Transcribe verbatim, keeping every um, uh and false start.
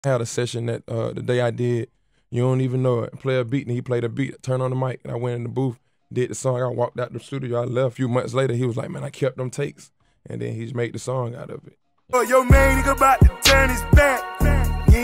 I had a session that uh, the day I did, you don't even know it. Play a beat and he played a beat, turned on the mic, and I went in the booth, did the song. I walked out the studio. I left. A few months later, he was like, "Man, I kept them takes," and then he's made the song out of it. Oh, your main nigga about to turn his back.